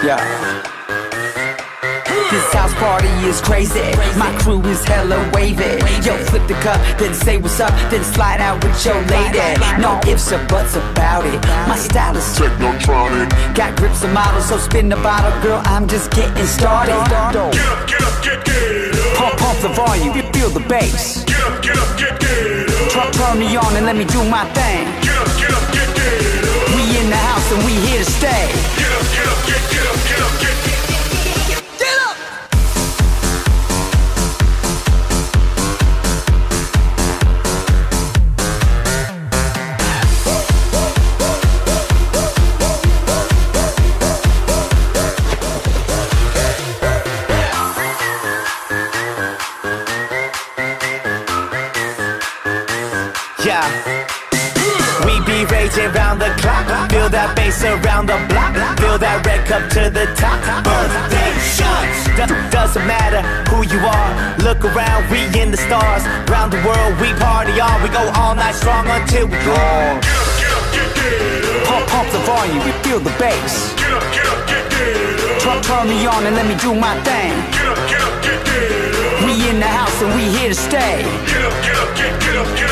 Yeah. This house party is crazy. My crew is hella wavy. Yo, flip the cup, then say what's up, then slide out with your lady. No ifs or buts about it. My style is technotronic. Got grips and models, so spin the bottle, girl. I'm just getting started. Get up, get up, get up. Pump the volume, you feel the bass. Get up, get up, get up. Turn me on and let me do my thing. Get up, get up, get up. We in the house and we here to stay. Get up, get up, get up, get up, get up. Yeah. We be raging round the clock. Feel that bass around the block. Feel that red cup to the top. Birthday shots. Doesn't matter who you are. Look around, we in the stars. Round the world, we party on. We go all night strong until we gone. Get up, get up, get up. Pump the volume, you feel the bass. Get up, get up, get up. Turn me on and let me do my thing. Get up, get up, get up. We in the house and we here to stay. Get up, get up, get up, get up.